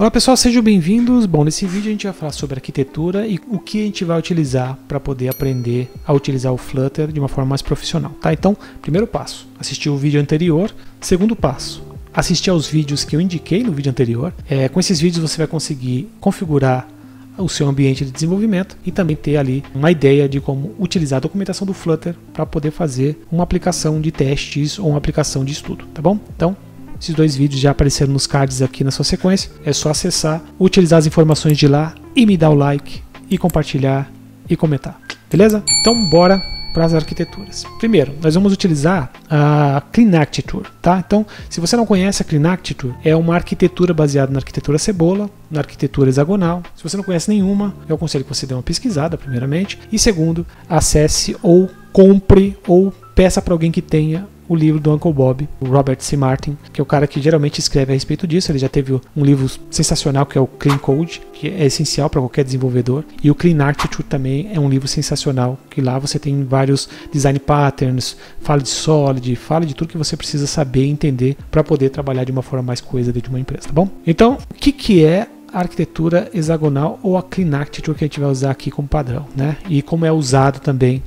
Olá pessoal, sejam bem-vindos. Bom, nesse vídeo a gente vai falar sobre arquitetura e o que a gente vai utilizar para poder aprender a utilizar o Flutter de uma forma mais profissional, tá? Então, primeiro passo, assistir o vídeo anterior. Segundo passo, assistir aos vídeos que eu indiquei no vídeo anterior. Com esses vídeos você vai conseguir configurar o seu ambiente de desenvolvimento e também ter ali uma ideia de como utilizar a documentação do Flutter para poder fazer uma aplicação de testes ou uma aplicação de estudo, tá bom? Então, esses dois vídeos já apareceram nos cards aqui na sua sequência. É só acessar, utilizar as informações de lá e me dar o like e compartilhar e comentar. Beleza? Então bora para as arquiteturas. Primeiro, nós vamos utilizar a Clean Architecture, tá? Então, se você não conhece a Clean Architecture, é uma arquitetura baseada na arquitetura cebola, na arquitetura hexagonal. Se você não conhece nenhuma, eu aconselho que você dê uma pesquisada, primeiramente. E segundo, acesse ou compre ou peça para alguém que tenha o livro do Uncle Bob, o Robert C. Martin, que é o cara que geralmente escreve a respeito disso. Ele já teve um livro sensacional que é o Clean Code, que é essencial para qualquer desenvolvedor, e o Clean Architecture também é um livro sensacional, que lá você tem vários design patterns, fala de Solid, fala de tudo que você precisa saber e entender para poder trabalhar de uma forma mais coesa dentro de uma empresa, tá bom? Então, o que é a arquitetura hexagonal ou a Clean Architecture que a gente vai usar aqui como padrão, né? E como é usado também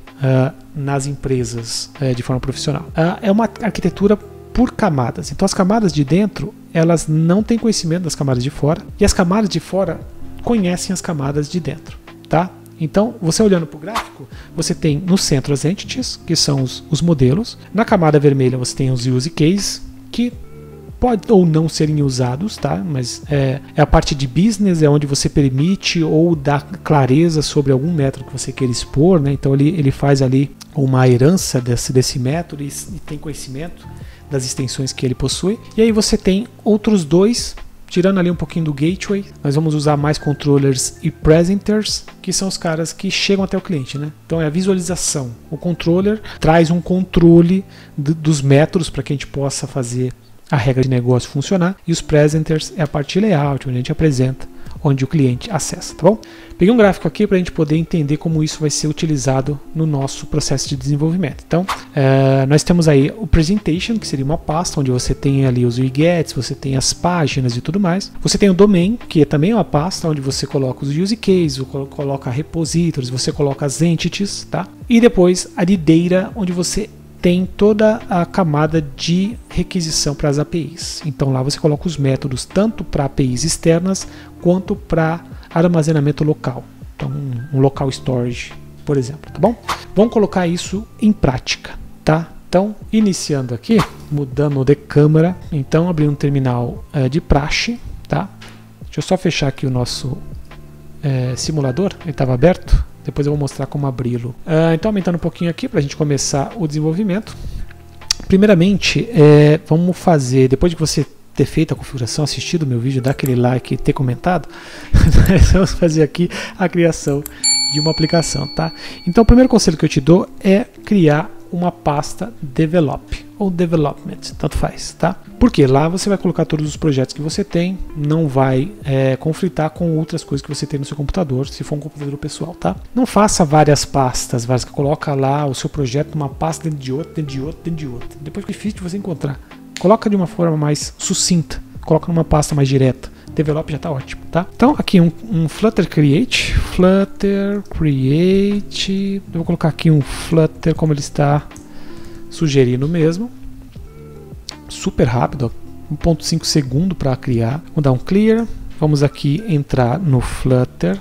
nas empresas de forma profissional. É uma arquitetura por camadas. Então as camadas de dentro, elas não têm conhecimento das camadas de fora, e as camadas de fora conhecem as camadas de dentro, tá? Então, você olhando para o gráfico, você tem no centro as entities, que são os modelos. Na camada vermelha você tem os use cases, que pode ou não serem usados, tá? Mas é a parte de business, é onde você permite ou dá clareza sobre algum método que você queira expor, né? Então ele faz ali uma herança desse método e tem conhecimento das extensões que ele possui. E aí você tem outros dois, tirando ali um pouquinho do gateway, nós vamos usar mais controllers e presenters, que são os caras que chegam até o cliente, né? Então é a visualização. O controller traz um controle dos métodos para que a gente possa fazer a regra de negócio funcionar, e os presenters é a parte layout, onde a gente apresenta, onde o cliente acessa, tá bom? Peguei um gráfico aqui para a gente poder entender como isso vai ser utilizado no nosso processo de desenvolvimento. Então, nós temos aí o presentation, que seria uma pasta onde você tem ali os widgets, você tem as páginas e tudo mais. Você tem o domain, que também é uma pasta onde você coloca os use cases, coloca repositories, você coloca as entities, tá? E depois a de data, onde você tem toda a camada de requisição para as APIs. Então lá você coloca os métodos tanto para APIs externas quanto para armazenamento local. Então um local storage, por exemplo, tá bom? Vamos colocar isso em prática, tá? Então, iniciando aqui, mudando de câmera, então abrindo um terminal de praxe, tá? Deixa eu só fechar aqui o nosso simulador, ele estava aberto. Depois eu vou mostrar como abri-lo. Então, aumentando um pouquinho aqui para a gente começar o desenvolvimento. Primeiramente, vamos fazer, depois de você ter feito a configuração, assistido o meu vídeo, dar aquele like e ter comentado, nós vamos fazer aqui a criação de uma aplicação, tá? Então, o primeiro conselho que eu te dou é criar uma pasta develop ou development, tanto faz, tá? Porque lá você vai colocar todos os projetos que você tem, não vai conflitar com outras coisas que você tem no seu computador, se for um computador pessoal, tá? Não faça várias pastas, coloca lá o seu projeto numa pasta dentro de outra, dentro de outra, dentro de outra. Depois que é difícil de você encontrar, coloca de uma forma mais sucinta, coloca numa pasta mais direta. Develop já está ótimo, tá? Então aqui um Flutter Create, eu vou colocar aqui um Flutter como ele está sugerindo mesmo, super rápido, 1.5 segundo para criar. Vamos dar um clear, vamos aqui entrar no Flutter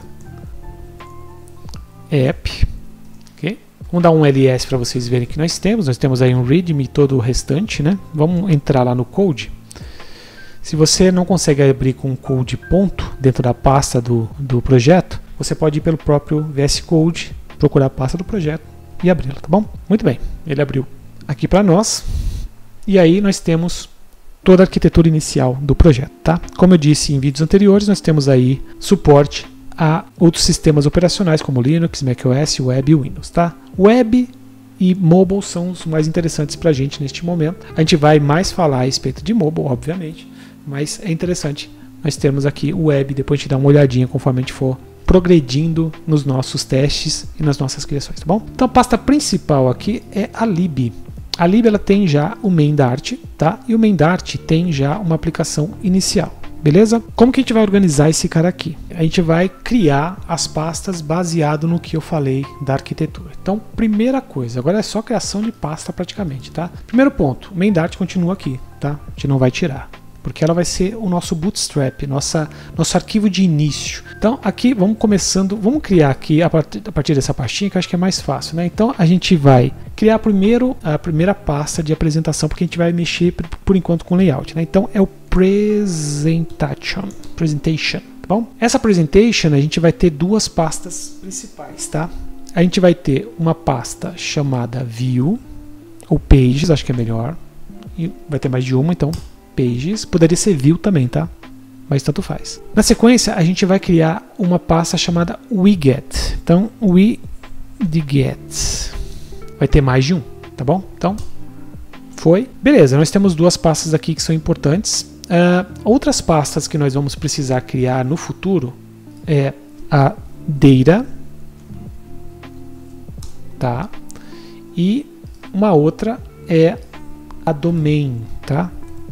App, ok? Vamos dar um ls para vocês verem que nós temos aí um readme e todo o restante, né? Vamos entrar lá no code. Se você não consegue abrir com um code ponto dentro da pasta do projeto, você pode ir pelo próprio VS Code, procurar a pasta do projeto e abri-la, tá bom? Muito bem, ele abriu aqui para nós, e aí nós temos toda a arquitetura inicial do projeto, tá? Como eu disse em vídeos anteriores, nós temos aí suporte a outros sistemas operacionais como Linux, macOS, Web e Windows, tá? Web e mobile são os mais interessantes para a gente neste momento. A gente vai mais falar a respeito de mobile, obviamente, mas é interessante nós termos aqui o web, depois a gente dá uma olhadinha conforme a gente for progredindo nos nossos testes e nas nossas criações, tá bom? Então a pasta principal aqui é a lib. A lib ela tem já o main Dart, tá? E o main Dart tem já uma aplicação inicial. beleza? Como que a gente vai organizar esse cara aqui? A gente vai criar as pastas baseado no que eu falei da arquitetura. Então, primeira coisa, agora é só criação de pasta praticamente, tá? Primeiro ponto, o main Dart continua aqui, tá? A gente não vai tirar, porque ela vai ser o nosso bootstrap, nosso arquivo de início. Então aqui vamos criar aqui a partir dessa pastinha, que eu acho que é mais fácil, né? Então a gente vai criar primeiro a primeira pasta de apresentação, porque a gente vai mexer por enquanto com layout, né? Então é o presentation, tá bom? Essa presentation a gente vai ter duas pastas principais, tá? A gente vai ter uma pasta chamada view ou pages, acho que é melhor, e vai ter mais de uma, então pages, poderia ser view também, tá? Mas tanto faz. Na sequência, a gente vai criar uma pasta chamada widget. Então, widget vai ter mais de um, tá bom? Então, foi. Beleza, nós temos duas pastas aqui que são importantes. Outras pastas que nós vamos precisar criar no futuro é a data, tá? E uma outra é a domain, tá?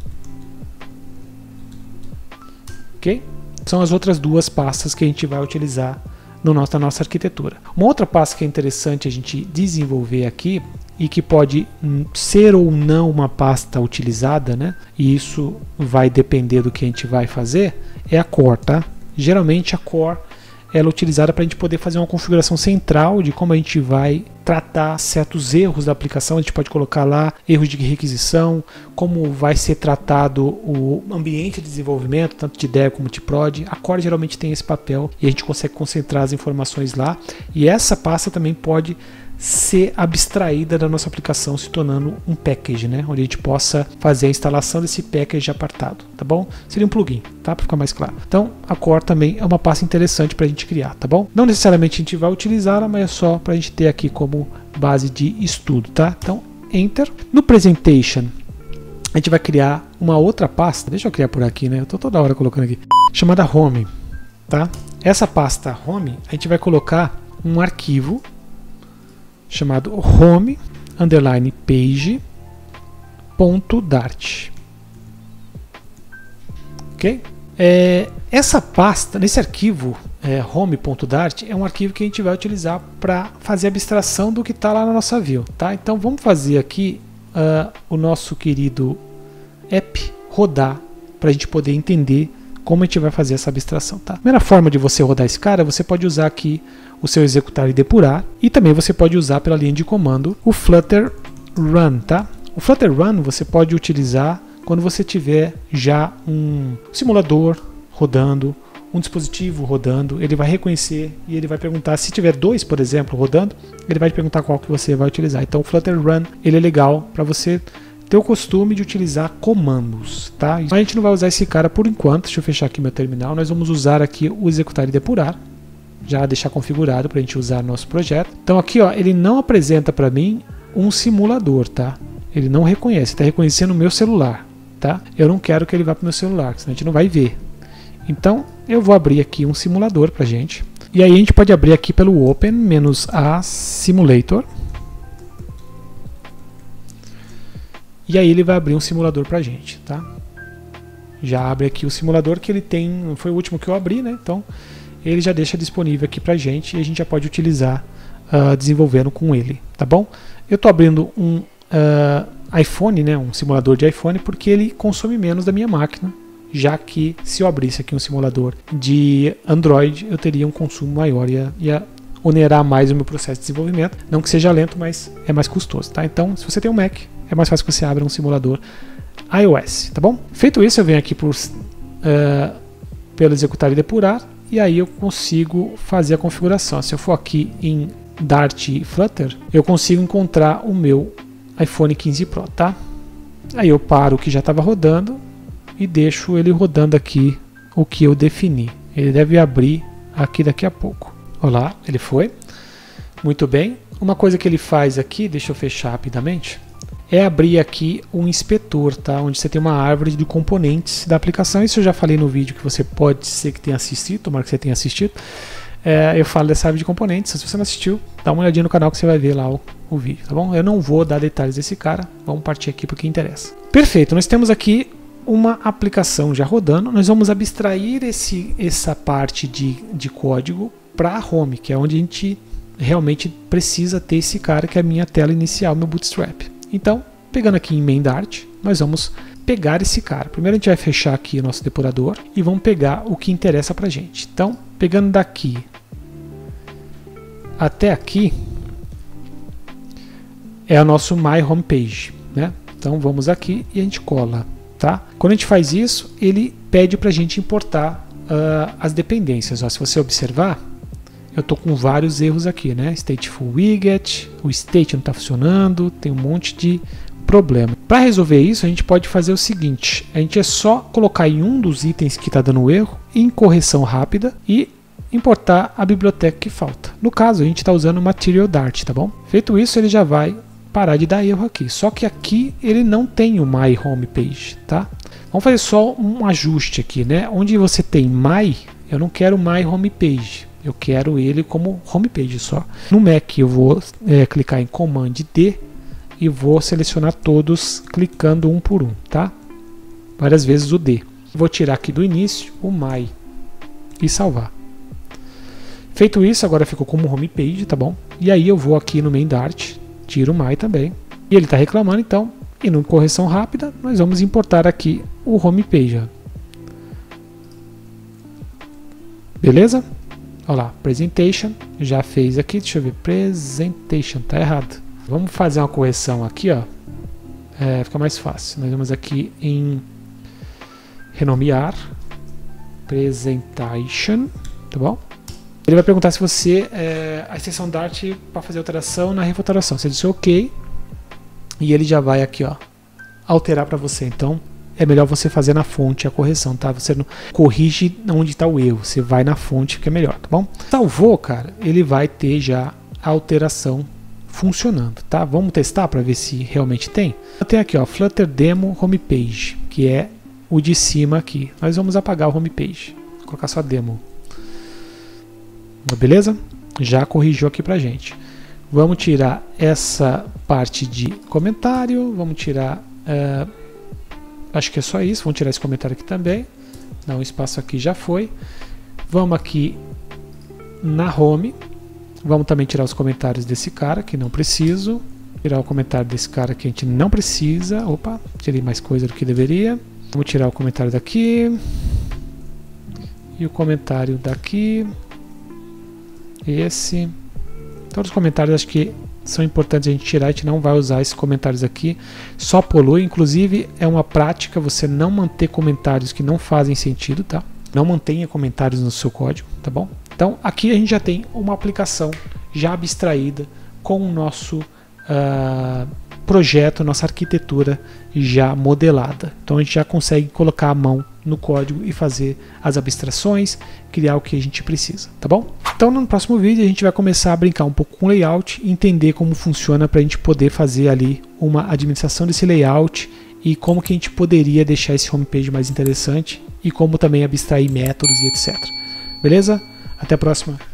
Ok? São as outras duas pastas que a gente vai utilizar na nossa arquitetura. Uma outra pasta que é interessante a gente desenvolver aqui e que pode ser ou não uma pasta utilizada, né? E isso vai depender do que a gente vai fazer, é a core, tá? Geralmente a core ela é utilizada para a gente poder fazer uma configuração central de como a gente vai tratar certos erros da aplicação. A gente pode colocar lá erros de requisição, como vai ser tratado o ambiente de desenvolvimento, tanto de dev como de prod. A core geralmente tem esse papel e a gente consegue concentrar as informações lá. E essa pasta também pode ser abstraída da nossa aplicação, se tornando um package, né? Onde a gente possa fazer a instalação desse package apartado, tá bom? Seria um plugin, tá? Para ficar mais claro. Então, a core também é uma pasta interessante para a gente criar, tá bom? Não necessariamente a gente vai utilizá-la, mas é só para a gente ter aqui como base de estudo, tá? Então, Enter. No Presentation, a gente vai criar uma outra pasta, deixa eu criar por aqui, né? Eu tô toda hora colocando aqui, chamada Home, tá? Essa pasta Home, a gente vai colocar um arquivo chamado home_page.dart. Ok? Essa pasta, nesse arquivo home.dart, é um arquivo que a gente vai utilizar para fazer abstração do que está lá na nossa view. Tá? Então vamos fazer aqui o nosso querido app rodar para a gente poder entender como a gente vai fazer essa abstração. Tá? A primeira forma de você rodar esse cara, você pode usar aqui o seu executar e depurar, e também você pode usar pela linha de comando o Flutter Run. Tá? O Flutter Run você pode utilizar quando você tiver já um simulador rodando, um dispositivo rodando, ele vai reconhecer e ele vai perguntar, se tiver dois, por exemplo, rodando, ele vai te perguntar qual que você vai utilizar. Então o Flutter Run ele é legal para você ter o costume de utilizar comandos, tá? A gente não vai usar esse cara por enquanto. Deixa eu fechar aqui meu terminal. Nós vamos usar aqui o executar e depurar, já deixar configurado para a gente usar no nosso projeto. Então aqui, ó, ele não apresenta para mim um simulador, tá? Ele não reconhece, está reconhecendo o meu celular, tá? Eu não quero que ele vá para o meu celular, senão a gente não vai ver. Então eu vou abrir aqui um simulador para a gente. E aí a gente pode abrir aqui pelo Open-A Simulator. E aí ele vai abrir um simulador para a gente, tá? Já abre aqui o simulador que ele tem, foi o último que eu abri, né? Então ele já deixa disponível aqui para a gente e a gente já pode utilizar desenvolvendo com ele, tá bom? Eu estou abrindo um iPhone, né? Um simulador de iPhone, porque ele consome menos da minha máquina, já que se eu abrisse aqui um simulador de Android, eu teria um consumo maior e ia onerar mais o meu processo de desenvolvimento. Não que seja lento, mas é mais custoso, tá? Então, se você tem um Mac, é mais fácil que você abra um simulador iOS, tá bom? Feito isso, eu venho aqui pelo executar e depurar, e aí eu consigo fazer a configuração. Se eu for aqui em Dart e Flutter, eu consigo encontrar o meu iPhone 15 Pro, tá? Aí eu paro o que já estava rodando e deixo ele rodando aqui o que eu defini. Ele deve abrir aqui daqui a pouco. Olha lá, ele foi. Muito bem. Uma coisa que ele faz aqui, deixa eu fechar rapidamente, é abrir aqui um inspetor, tá? Onde você tem uma árvore de componentes da aplicação. Isso eu já falei no vídeo que você pode ser que tenha assistido, tomara que você tenha assistido. Eu falo dessa árvore de componentes. Se você não assistiu, dá uma olhadinha no canal que você vai ver lá o vídeo, tá bom? Eu não vou dar detalhes desse cara, vamos partir aqui para o que interessa. Perfeito, nós temos aqui uma aplicação já rodando, nós vamos abstrair essa parte de código para a home, que é onde a gente realmente precisa ter esse cara, que é a minha tela inicial, meu Bootstrap. Então, pegando aqui em main Dart, nós vamos pegar esse cara. Primeiro a gente vai fechar aqui o nosso depurador e vamos pegar o que interessa para a gente. Então, pegando daqui até aqui, é o nosso My Homepage, né? Então vamos aqui e a gente cola, tá? Quando a gente faz isso, ele pede para a gente importar as dependências. Ó, se você observar, eu estou com vários erros aqui, né? Stateful Widget, o state não está funcionando, tem um monte de problema. Para resolver isso, a gente pode fazer o seguinte: a gente é só colocar em um dos itens que está dando erro, em correção rápida, e importar a biblioteca que falta. No caso, a gente está usando o Material Dart, tá bom? Feito isso, ele já vai parar de dar erro aqui. Só que aqui ele não tem o My Homepage, tá? Vamos fazer só um ajuste aqui, né? Onde você tem My, eu não quero My Homepage. Eu quero ele como Homepage só. No Mac eu vou clicar em Command D e vou selecionar todos clicando um por um, tá? Várias vezes o D. Vou tirar aqui do início o My e salvar. Feito isso, agora ficou como homepage, tá bom? E aí eu vou aqui no main Dart, tiro o My também. E ele está reclamando, então, e no correção rápida, nós vamos importar aqui o homepage. Ó. Beleza? Olha lá, presentation, já fez aqui, deixa eu ver, presentation, tá errado. Vamos fazer uma correção aqui, ó. Fica mais fácil. Nós vamos aqui em renomear, presentation, tá bom? Ele vai perguntar se você, a extensão Dart para fazer alteração na refatoração. Você disse OK e ele já vai aqui, ó, alterar para você. Então é melhor você fazer na fonte a correção, tá? Você não corrige onde está o erro, você vai na fonte que é melhor, tá bom? Salvou, cara, ele vai ter já a alteração funcionando, tá? Vamos testar para ver se realmente tem. Eu tenho aqui, ó, Flutter Demo Homepage, que é o de cima aqui. Nós vamos apagar o homepage, vou colocar só demo. Beleza? Já corrigiu aqui pra gente. Vamos tirar essa parte de comentário. Vamos tirar... acho que é só isso. Vamos tirar esse comentário aqui também. Dá um espaço aqui, já foi. Vamos aqui na home. Vamos também tirar os comentários desse cara, que não preciso. Tirar o comentário desse cara que a gente não precisa. Opa, tirei mais coisa do que deveria. Vamos tirar o comentário daqui. E o comentário daqui. Esse. Todos os comentários acho que são importantes a gente tirar. A gente não vai usar esses comentários aqui. Só polui. Inclusive é uma prática você não manter comentários que não fazem sentido, tá? Não mantenha comentários no seu código, tá bom? Então aqui a gente já tem uma aplicação já abstraída com o nosso projeto, nossa arquitetura já modelada. Então a gente já consegue colocar a mão no código e fazer as abstrações, criar o que a gente precisa, tá bom? Então no próximo vídeo a gente vai começar a brincar um pouco com layout, entender como funciona para a gente poder fazer ali uma administração desse layout e como que a gente poderia deixar esse homepage mais interessante e como também abstrair métodos e etc. Beleza? Até a próxima!